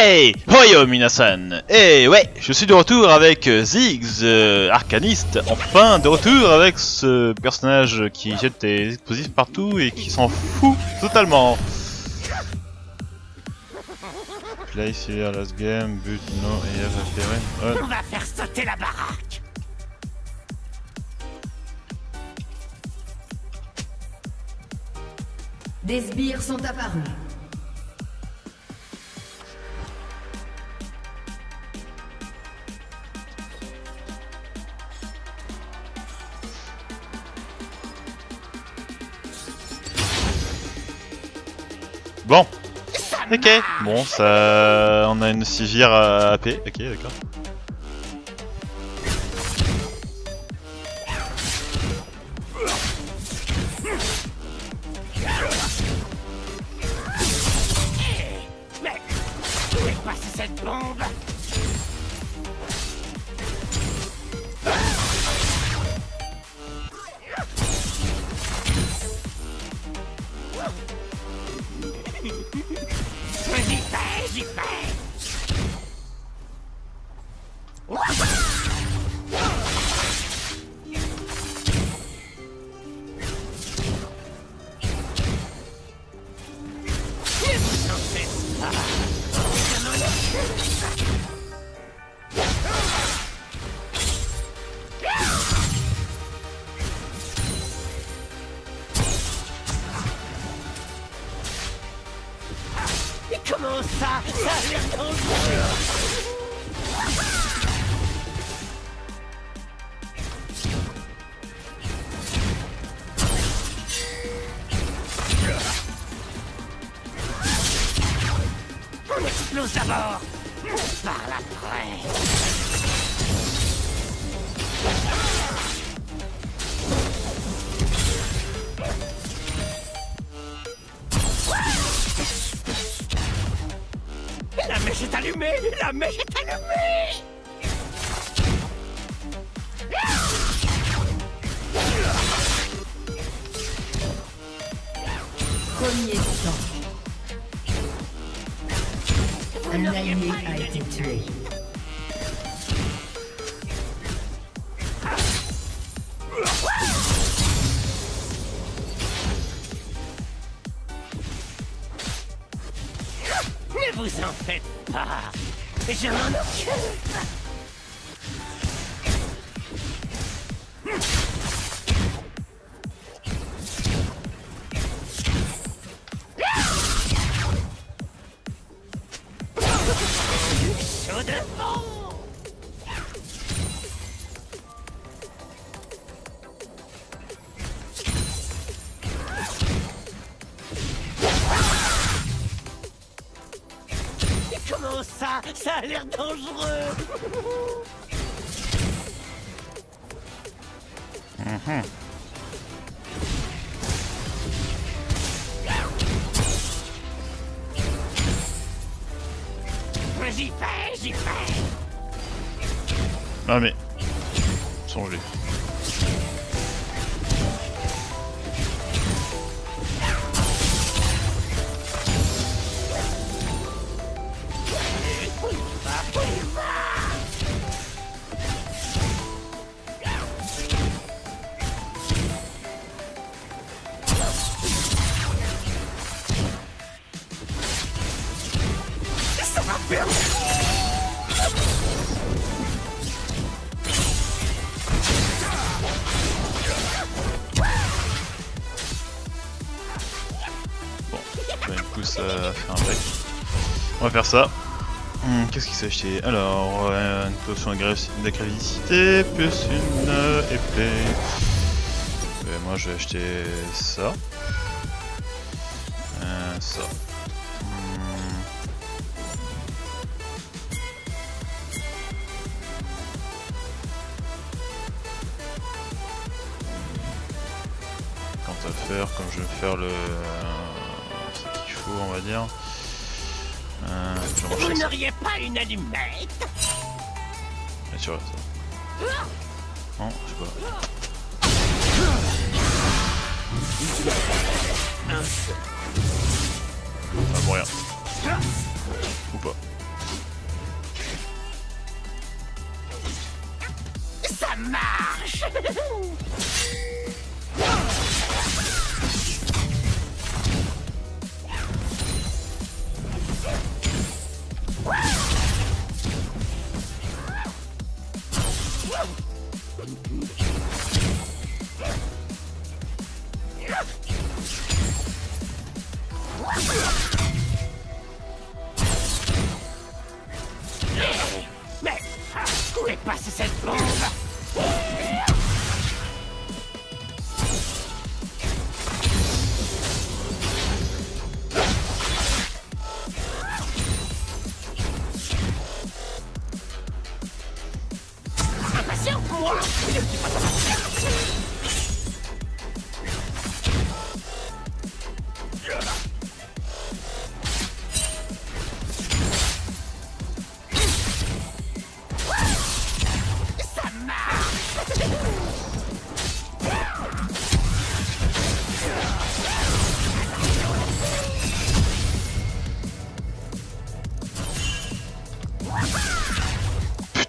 Hey! Hoyo minasan! Et ouais, je suis de retour avec Ziggs, arcaniste, enfin de retour avec ce personnage qui jette des explosifs partout et qui s'en fout totalement. Place here, last game, but no, et ouais. On va faire sauter la baraque! Des sbires sont apparus. Bon, ok, bon, ça, on a une civière à AP, ok, d'accord. Mais où est passée cette bombe? J'y vais! Comment ça? Ça a l'air dangereux! On explose d'abord! On parle après! La mèche est allumée! La mèche est allumée! Premier sang. Un allié a été tué. Ne vous en faites pas! Je m'en occupe! Chaud de fond! Comment ça? Ça a l'air dangereux! J'y vais! Ah mais, songez. Ça va faire... Bon, ça me pousse à faire un break. On va faire ça. Qu'est-ce qu'il s'est acheté? Alors, une potion d'agressivité, plus une épée. Et moi je vais acheter ça. Ça. Quant à faire, comme je vais faire le... ce qu'il faut, on va dire. Vous n'auriez pas une allumette? Bien sûr, ça. Non, je sais pas. Ça va mourir. Ou pas.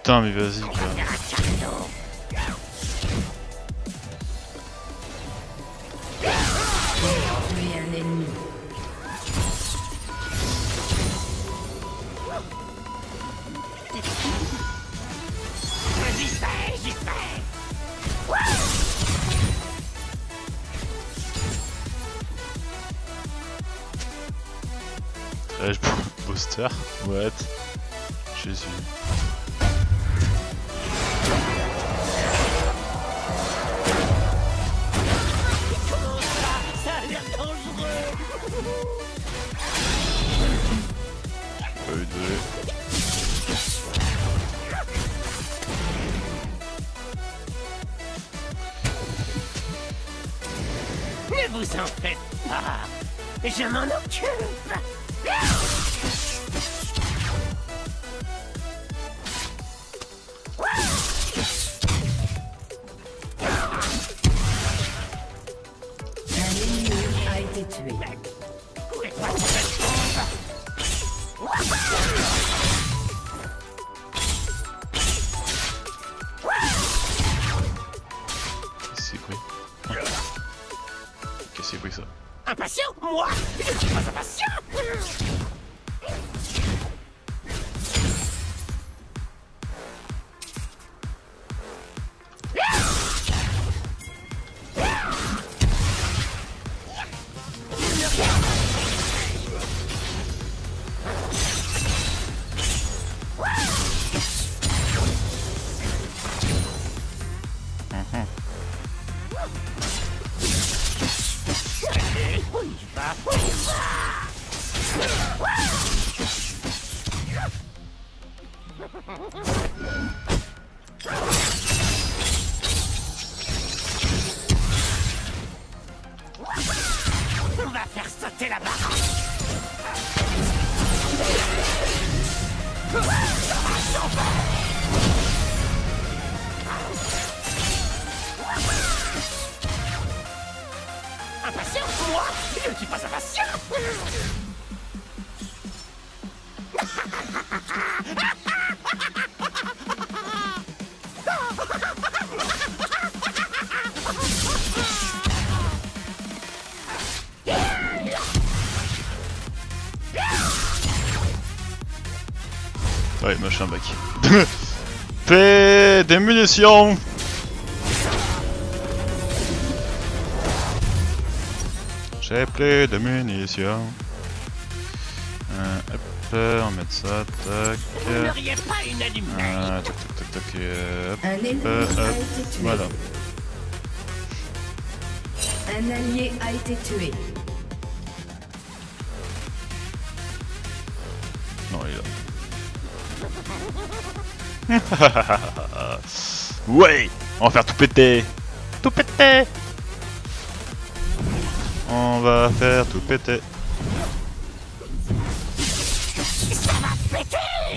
putain, mais vas-y quoi. Tuer un ennemi. J'y fais, j'y fais. Trash booster. What? Jésus. Comment ça? Ça a l'air dangereux. Pas eu de... Ne vous en faites pas. Je m'en occupe. Un ennemi a été tué. Où est passée cette bombe? Qu'est-ce que c'est quoi? Qu'est-ce que c'est quoi ça? Impatient? Moi? Je ne suis pas impatient. On y va, on y va. On va faire sauter la barre. Impatient? Moi? Je ne suis pas impatient. Ouais, machin bac. Fais des munitions. J'ai plus de munitions. Hop, on va mettre ça, tac. Vous n'auriez pas une allumette? Tac, tac, tac, tac, hop, Un ennemi hop, a été tué. voilà. Un allié a été tué. Non, il est là. Ouais, on va faire tout péter. Tout péter. On va faire tout péter. Ça va péter!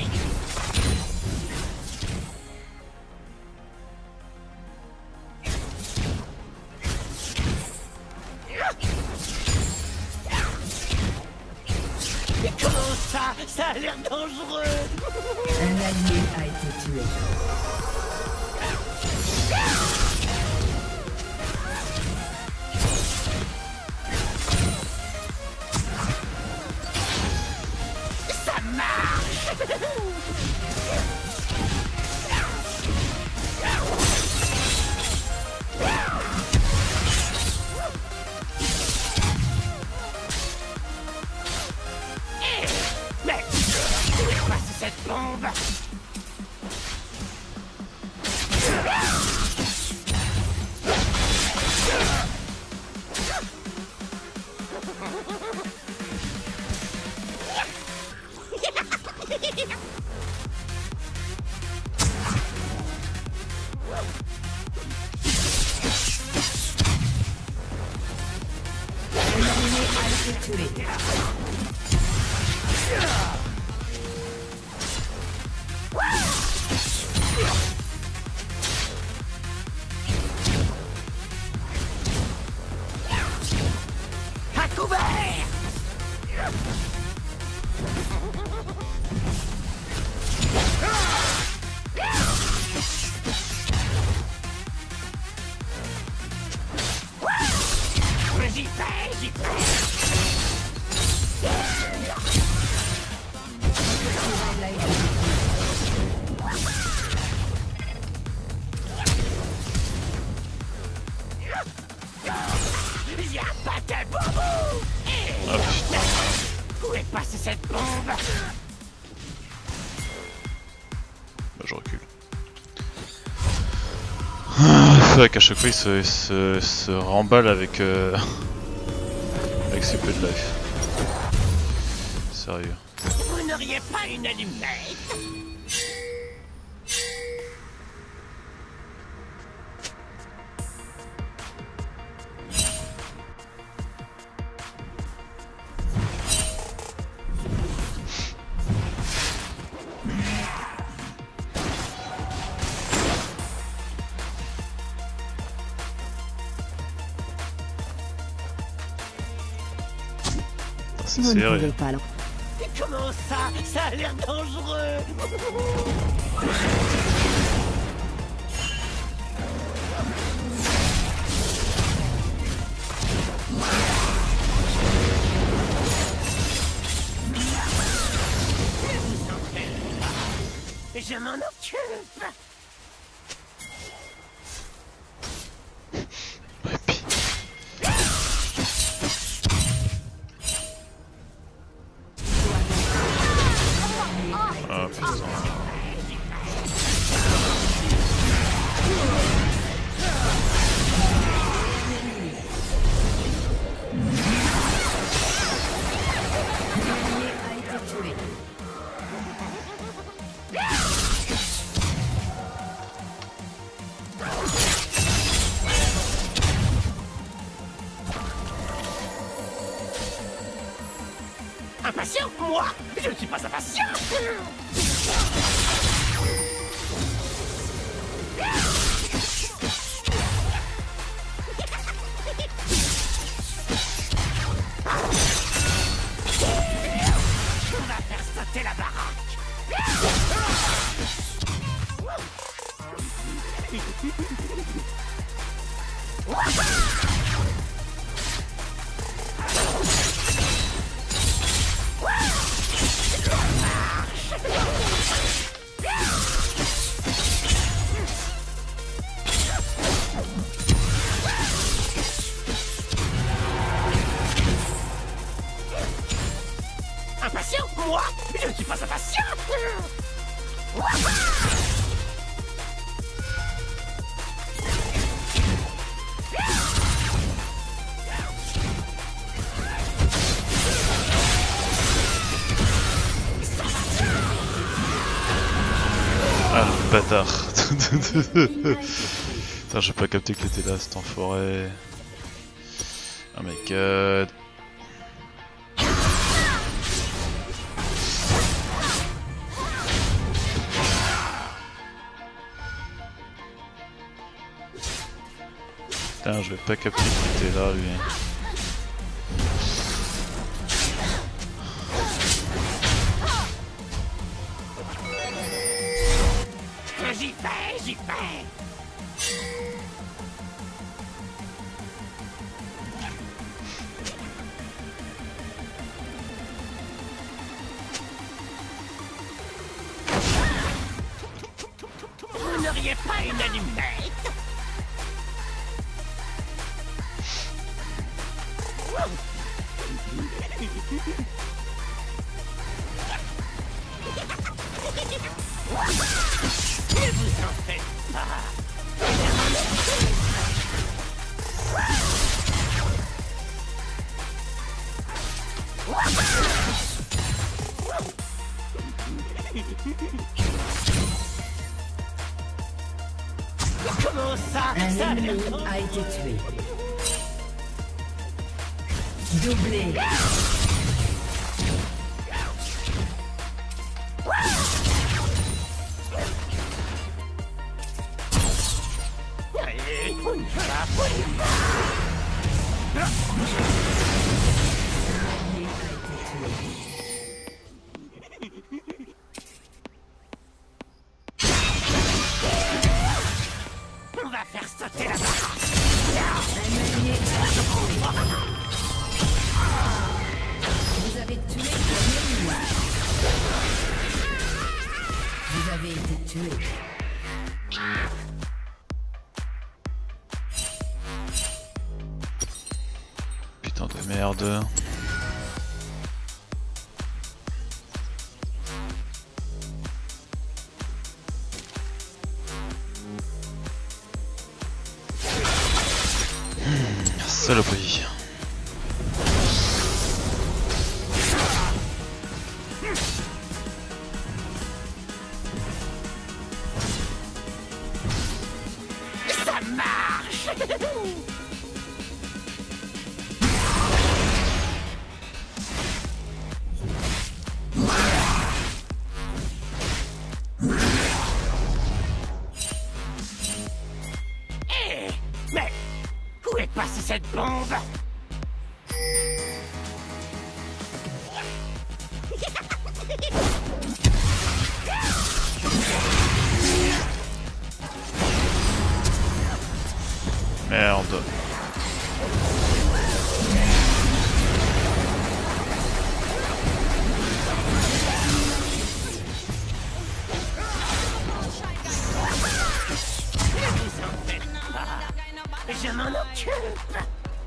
Mais comment ça? Ça a l'air dangereux! Un allié a été tué. Ça marche! Mais où est passée cette bombe? Un allié a été tué. À couvert! putain. Où est passée cette bombe? Bah je recule. Fuck, à chaque fois il se remballe avec avec ses peu de life. Sérieux. Vous n'auriez pas une allumette? C'est Vous ne serré. pouvez pas le... Comment ça? Ça a l'air dangereux! Je m'en occupe! Ouais, pis. Ah putain. A été tué. Impatient? Moi? Je ne suis pas impatient! On va faire sauter la baraque! Impatient? Moi? Je ne suis pas impatient! Ah le bâtard. Putain, j'ai pas capté que t'étais là, cet enfoiré. Oh my god. Putain, je vais pas capter qu'il était là, lui. J'y vais, j'y vais! Vous n'auriez pas une allumette? Ne vous en faites pas! Comment ça? Un Ça a l'air ennemi dangereux. a été tué. Doublé. Allez, on y va. On va faire sauter la baraque. Vous avez tué un ennemi. Vous avez été tué. Putain de merde. Saloperie. Ça marche. Hé, mais où est passée cette bombe? Merde. Vous en faites pas. Je m'en occupe.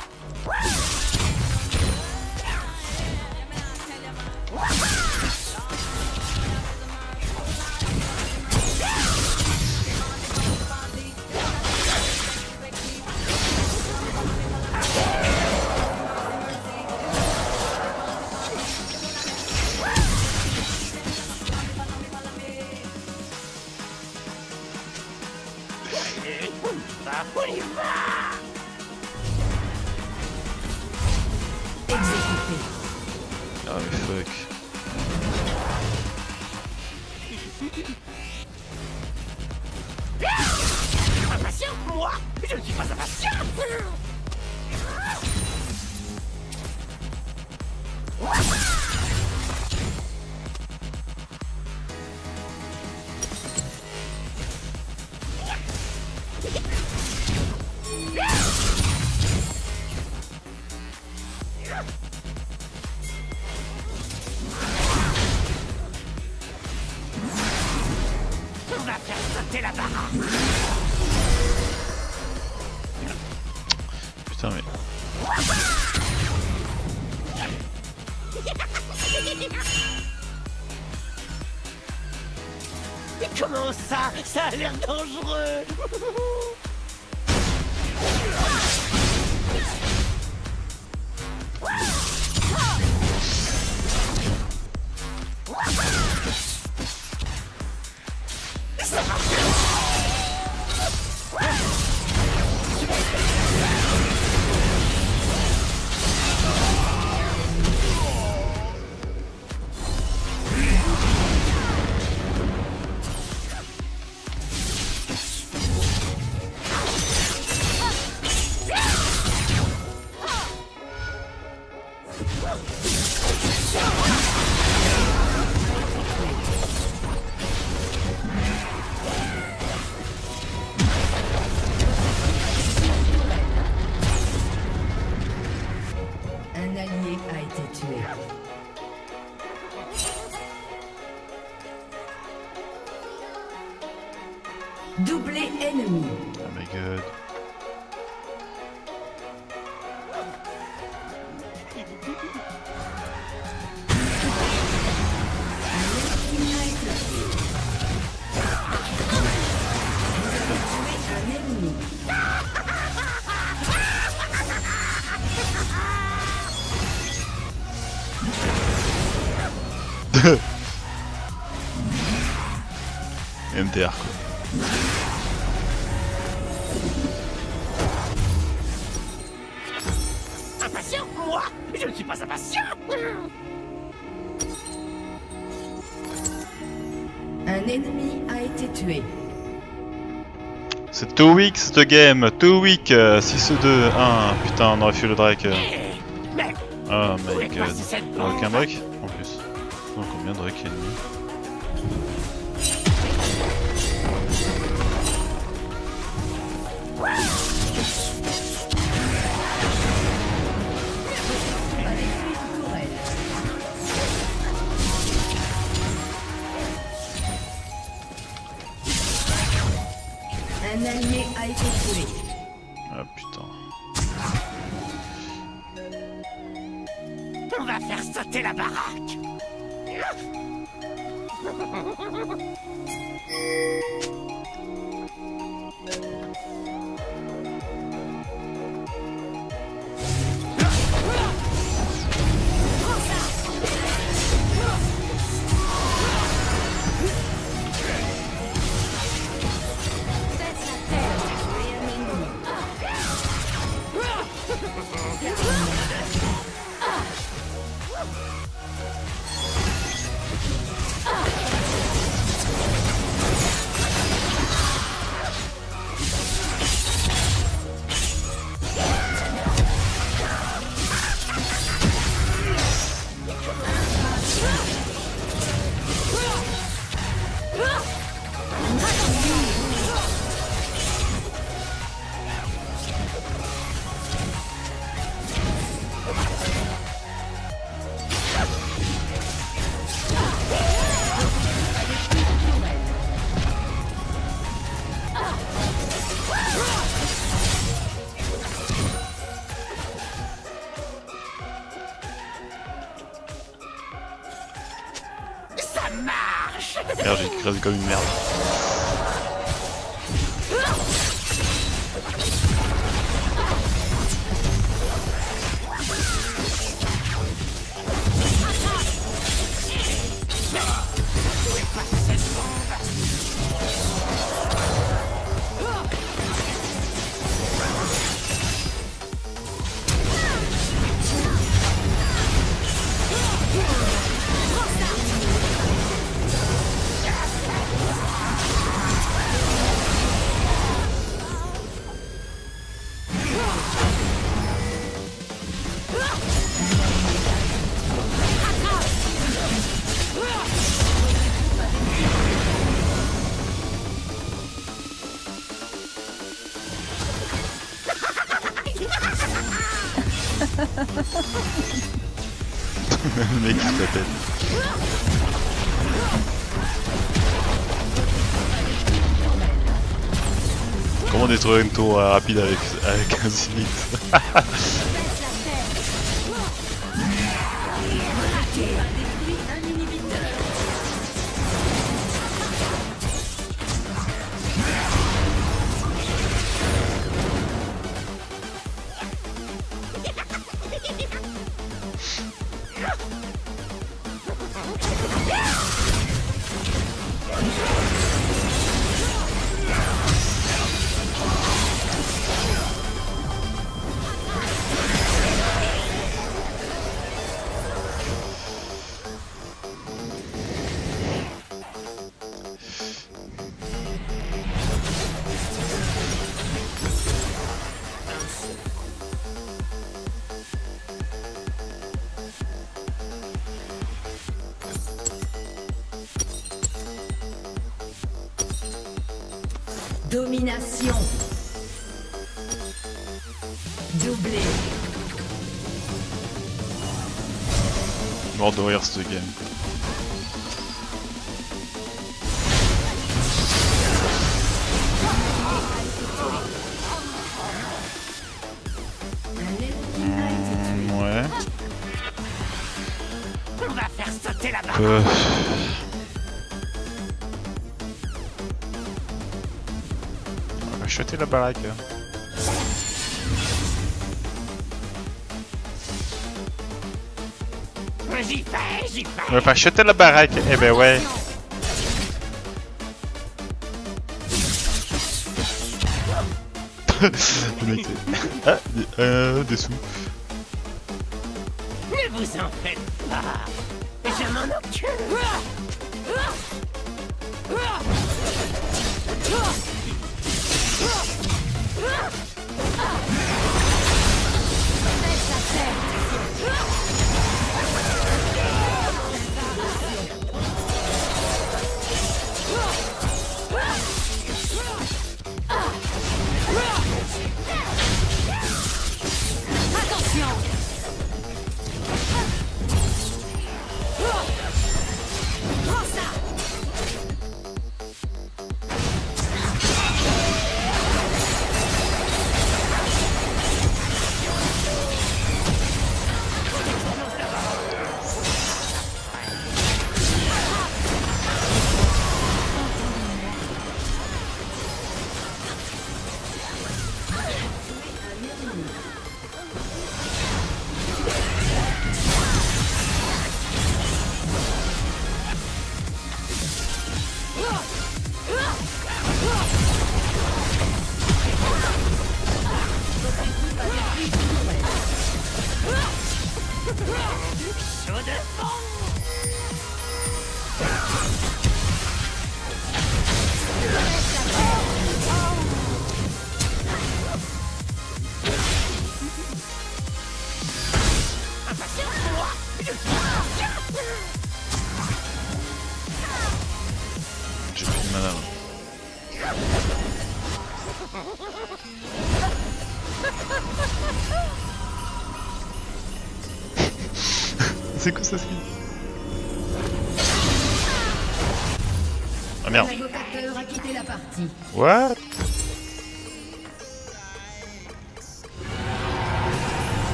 Allez, on y va. Exécuté. Ah mais fuck. Impatient? Moi? Je ne suis pas impatient. On va faire sauter la baraque. Putain mais... Mais comment ça? Ça a l'air dangereux. Ça marche. Un allié a été tué. Doublé ennemi. Oh my god. Un ennemi. MDR quoi. Impatient? Moi? Je ne suis pas impatient. Un ennemi a été tué. C'est too weak cette game, too weak, 6-2, 1, putain on aurait fait le Drake. Hé, mais Oh où my est god. passée cette Ah, bombe? aucun Drake en plus. Oh, combien de Drake ennemis? Un allié a été tué. Ah putain. On va faire sauter la baraque. Ça marche. Merde, j'ai écrasé comme une merde. Le mec qui se la pète. Comment détruire une tour rapide avec un Zenith? Domination. Doublé. Mort de rire ce game. Ouais. On va faire sauter la barre. On va acheter la baraque. J'y vais, j'y vais. On va acheter la baraque. Eh ben ouais. Le mec c'est... Ah, des sous. Ne vous en faites pas. Je m'en occupe. J'ai plus de mana. C'est quoi ça, skin? Ah merde. L'invocateur a quitté la partie. What?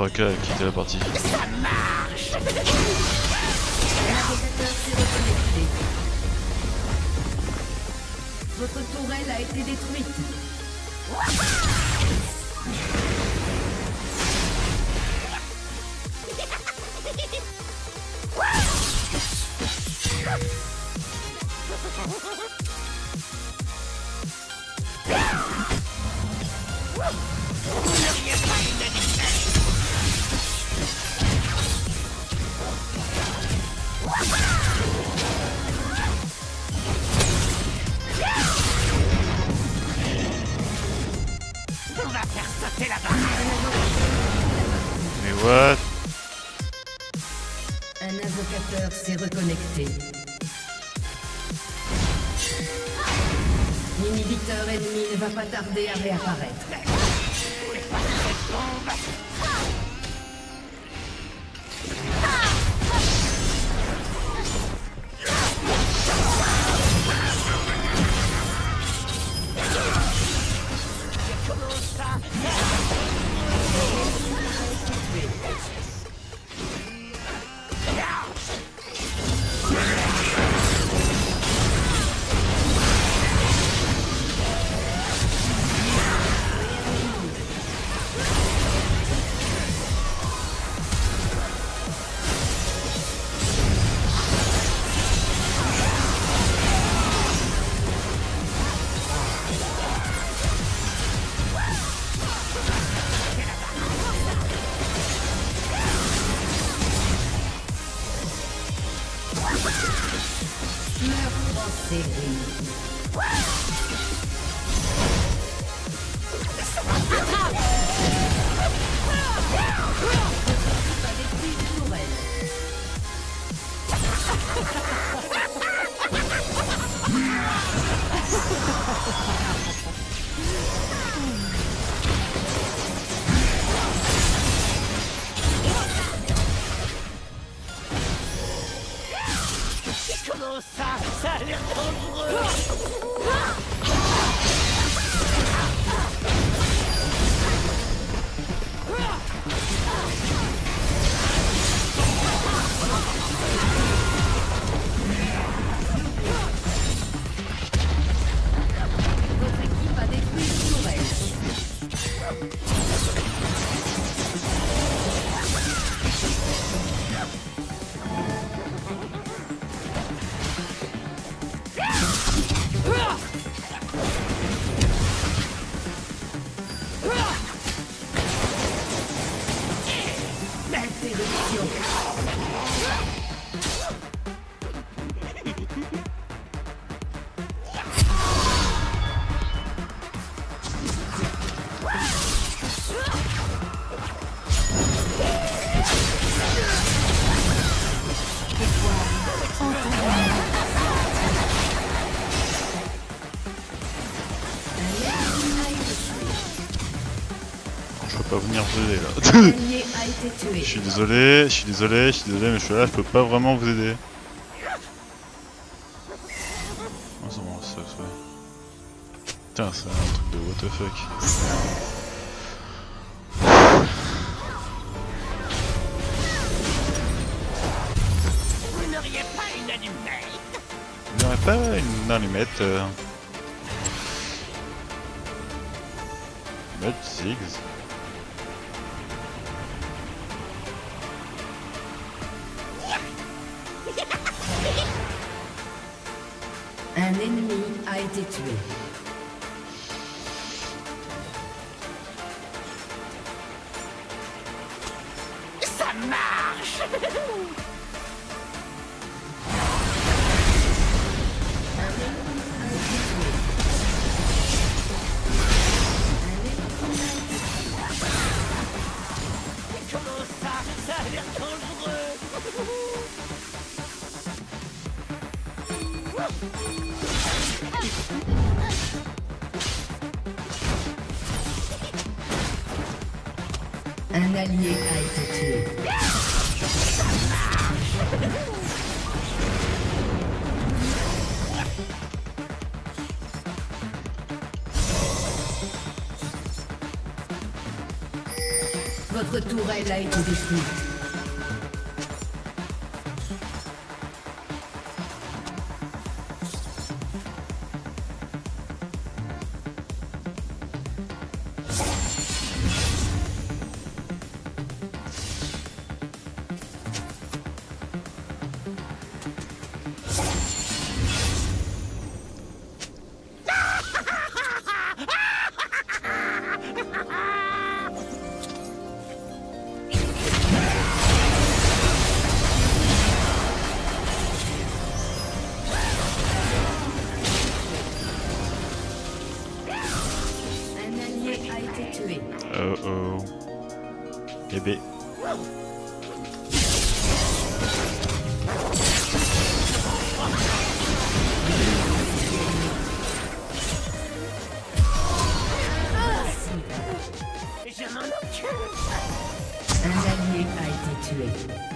Fracas a quitté la partie. L'invocateur s'est reconnecté. Votre tourelle a été détruite. On va faire sauter la barre. Mais what? Un invocateur s'est reconnecté. L'inhibiteur ennemi ne va pas tarder à réapparaître. Meurtre en série. Pas détruit une tourelle. Comment ça? Ça a l'air dangereux. Votre équipe a détruit une tourelle. Interruption. Je peux pas venir vous aider là. L'allié a été Je tué. suis désolé, mais je suis là, je peux pas vraiment vous aider. Oh, c'est bon, ça, ouais. Putain, c'est un truc de what the fuck. Vous n'auriez pas une allumette? Il n'y aurait pas une allumette Mode Ziggs. Un ennemi a été tué. Ça marche. Comment ça? Ça a l'air dangereux. Un allié a été tué. Votre tourelle a été détruite. Oh oh. Bébé. Je m'en occupe. Un allié a été tué.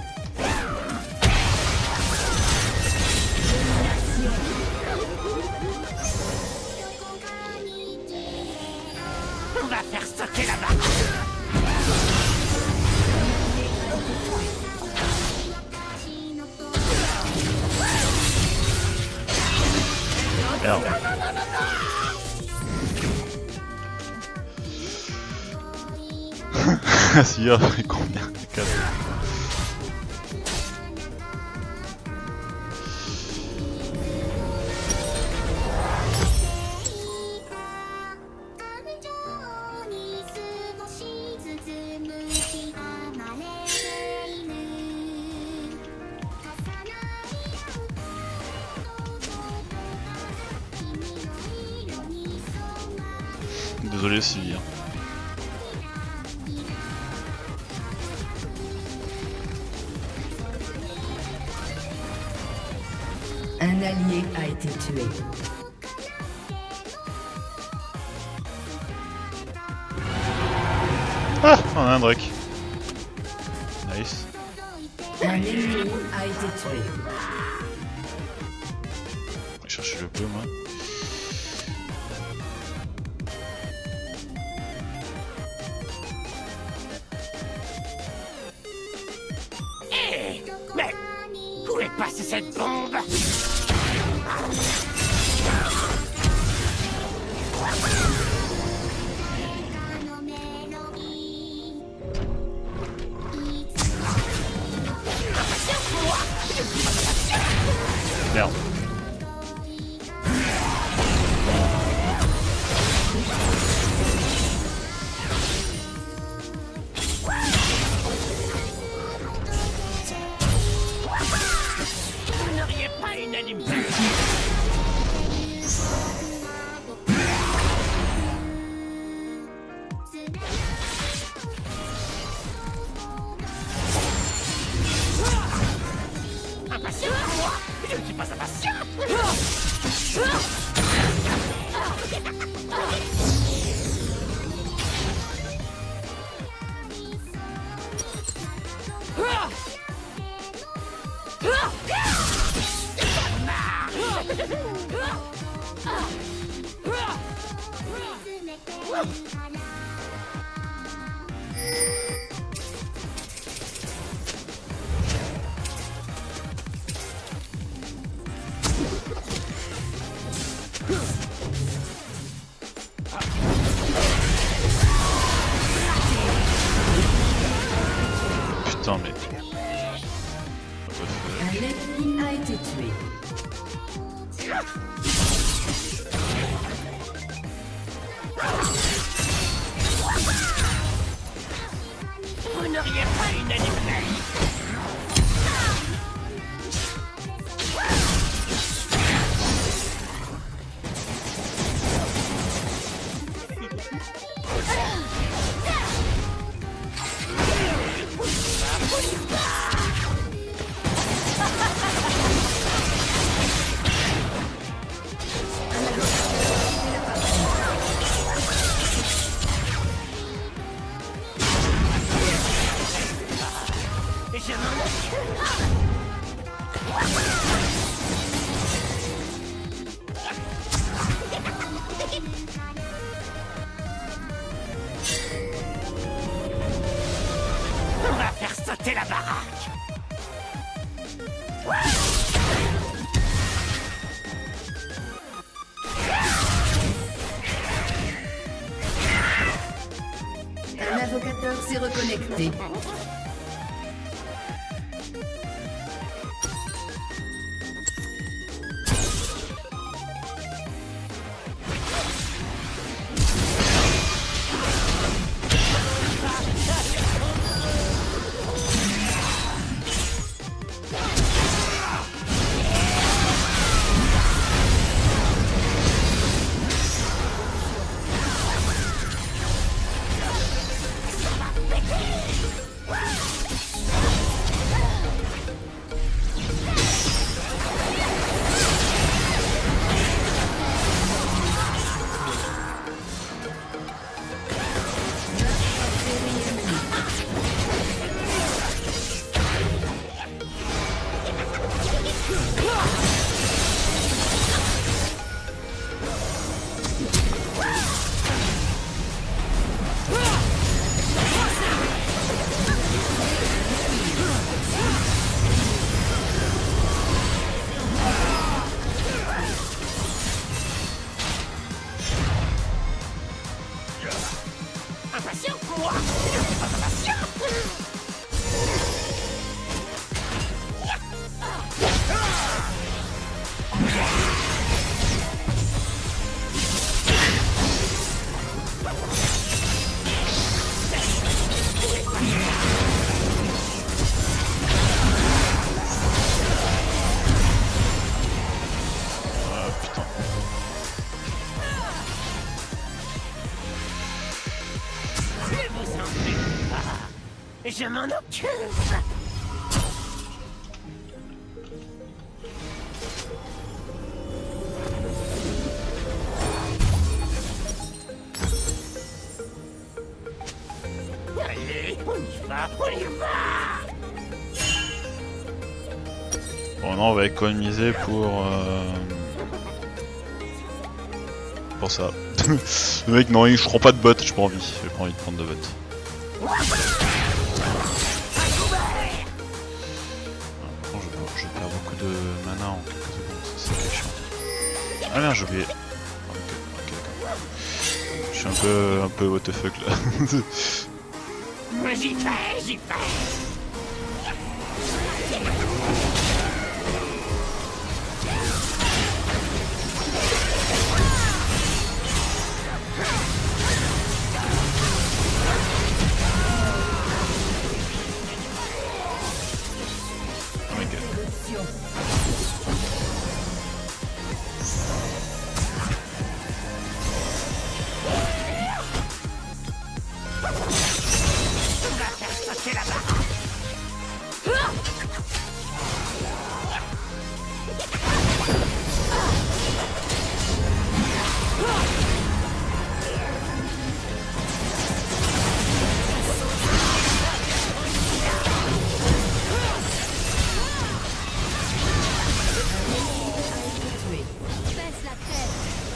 On va faire sauter la barre. Merde. Si, il a pris combien? 4. Désolé Sylvie. Un allié a été tué. Ah, on a un Drake. Nice. Un ennemi a été tué. Je vais chercher le peu moi. Hé, mais où est passée cette bombe? Merde. Vous n'auriez pas une allumette? Impatient pour moi? Je ne suis pas impatient. Putain mais... Un ennemi a été tué. Vous n'auriez pas une allumette? Je m'en occupe. Un invocateur s'est reconnecté. Impatient, moi! Je ne suis pas impatient! Ah putain. Je vous en prie pas! Je m'en occupe! Allez, on y va, on y va! Bon, non, on va économiser pour ça. Le mec, non, je prends pas de bot, j'ai pas envie. J'ai pas envie de prendre de bot. Je perds beaucoup de mana en quelques secondes, ça c'est quelque chiant. Ah merde, j'ai oublié. Ok, d'accord. Je suis un peu what the fuck là. J'y vais, j'y vais! Oh my god. On va faire sauter la barre! Baisse la tête.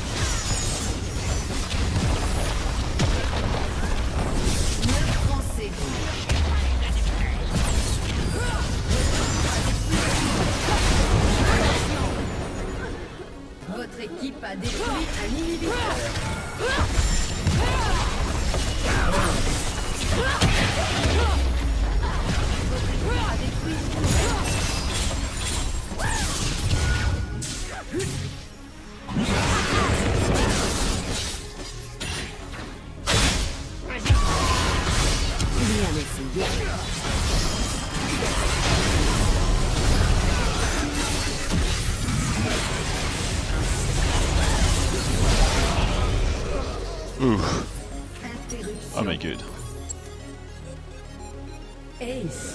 Neuf Français. Votre équipe a détruit un inhibiteur. Votre équipe a détruit bien essayé. Ouf. Interruption. Oh my god. Ace.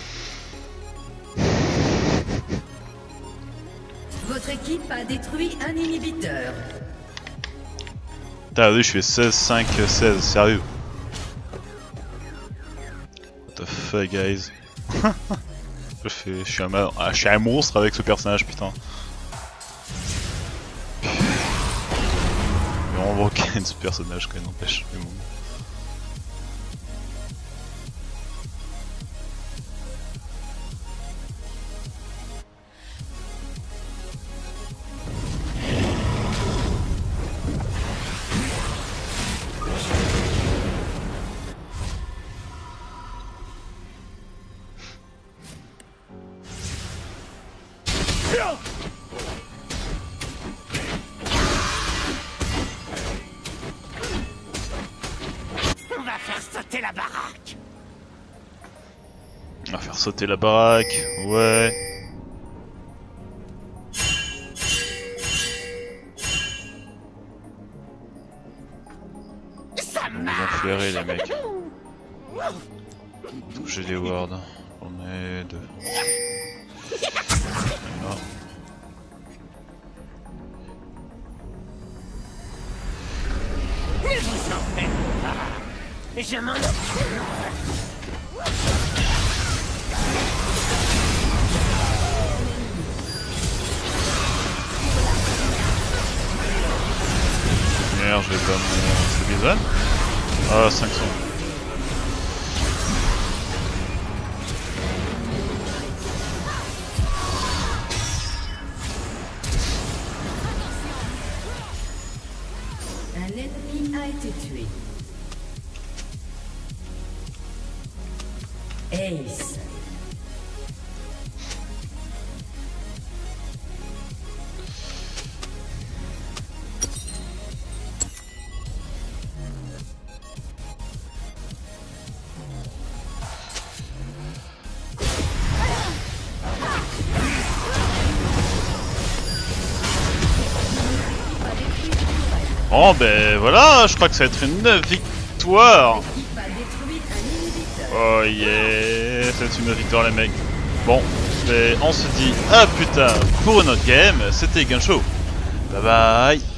Votre équipe a détruit un inhibiteur. T'as vu, je fais 16, 5, 16, sérieux. What the fuck, guys. je suis un monstre avec ce personnage, putain. Mais on voit quand même ce personnage, quand même, n'empêche. Mais bon. va faire sauter la baraque, ouais. Vous enflairez les mecs. Toucher des wards. On est deux. Voilà. Ne vous en faites pas. Je m'en occupe. Merde, je vais pas mon Sébizane. Ah, 500. Un ennemi a été tué. Ace. Bon ben voilà, je crois que ça va être une victoire. L'équipe a détruit un inhibiteur. Oh yeah, c'est une victoire les mecs. Bon, ben, on se dit à plus tard pour une autre game, c'était Gunshow. Bye bye.